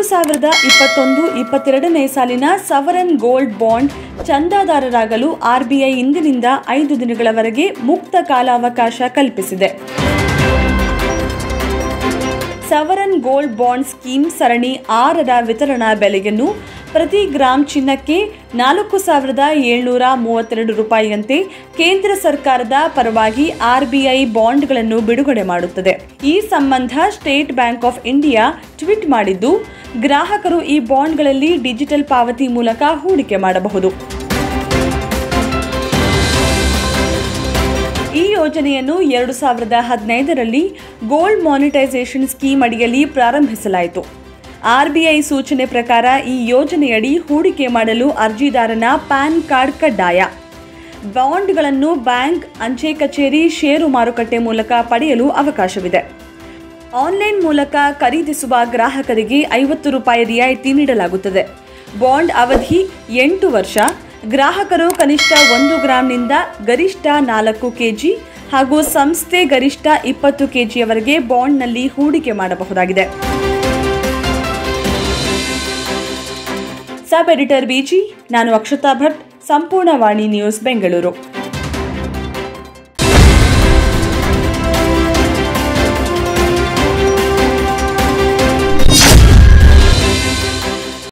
2021-22ನೇ ಸಾಲಿನ sovereign gold bond ಚಂದಾದಾರರಾಗಲು RBI ಇಂದಿನಿಂದ 5 ದಿನಗಳವರೆಗೆ ಮುಕ್ತ ಕಾಲಾವಕಾಶ ಕಲ್ಪಿಸಿದೆ. ಸವರನ್ ಗೋಲ್ಡ್ ಬಾಂಡ್ ಸ್ಕೀಮ್ ಸರಣಿ 6ರ ವಿತರಣಾ ಬೆಲೆಯನ್ನು ಪ್ರತಿ ಗ್ರಾಂ ಚಿನ್ನಕ್ಕೆ 4,732 ರೂಪಾಯಿಯಂತೆ ಕೇಂದ್ರ ಸರ್ಕಾರದ ಪರವಾಗಿ ಆರ್ಬಿಐ ಬಾಂಡ್ಗಳನ್ನು ಬಿಡುಗಡೆ ಮಾಡುತ್ತದೆ. ಈ ಸಂಬಂಧ State Bank of India tweet ಮಾಡಿದ್ದು, ಗ್ರಾಹಕರು ಈ ಬಾಂಡ್ಗಳಲ್ಲಿ ಡಿಜಿಟಲ್ ಪಾವತಿ ಮೂಲಕ ಹೂಡಿಕೆ ಮಾಡಬಹುದು. ಈ ಯೋಜನೆಯನ್ನು 2015ರಲ್ಲಿ ಗೋಲ್ಡ್ ಮಾನಿಟೈಸೇಷನ್ ಸ್ಕೀಮ್ ಅಡಿಯಲ್ಲಿ ಪ್ರಾರಂಭಿಸಲಾಯಿತು. ಆರ್ಬಿಐ ಸೂಚನೆ ಪ್ರಕಾರ ಈ ಯೋಜನೆಯಡಿ ಹೂಡಿಕೆ ಮಾಡಲು ಅರ್ಜಿದಾರನ ಪ್ಯಾನ್ ಕಾರ್ಡ್ ಕಡ್ಡಾಯ. ಬಾಂಡ್ಗಳನ್ನು ಬ್ಯಾಂಕ್, ಅಂಚೆ ಕಚೇರಿ, ಷೇರು ಮಾರುಕಟ್ಟೆ ಮೂಲಕ ಪಡೆಯಲು ಅವಕಾಶವಿದೆ. ಆನ್ಲೈನ್ ಮೂಲಕ ಖರೀದಿಸುವ ಗ್ರಾಹಕರಿಗೆ 50 ರೂಪಾಯಿ ರಿಯಾಯಿತಿ ನೀಡಲಾಗುತ್ತದೆ. ಬಾಂಡ್ ಅವಧಿ 8 ವರ್ಷ. ಗ್ರಾಹಕರು ಕನಿಷ್ಠ 1 ಗ್ರಾಂನಿಂದ ಗರಿಷ್ಠ 4 ಕೆಜಿ ಹಾಗೂ ಸಂಸ್ಥೆ ಗರಿಷ್ಠ 20 ಕೆಜಿಯವರೆಗೆ ಬಾಂಡ್ನಲ್ಲಿ ಹೂಡಿಕೆ ಮಾಡಬಹುದಾಗಿದೆ. ಸಬ್ ಎಡಿಟರ್ ಬಿಜಿ, ನಾನು ಅಕ್ಷತಾ ಭಟ್, ಸಂಪೂರ್ಣ ವಾಣಿ ನ್ಯೂಸ್, ಬೆಂಗಳೂರು.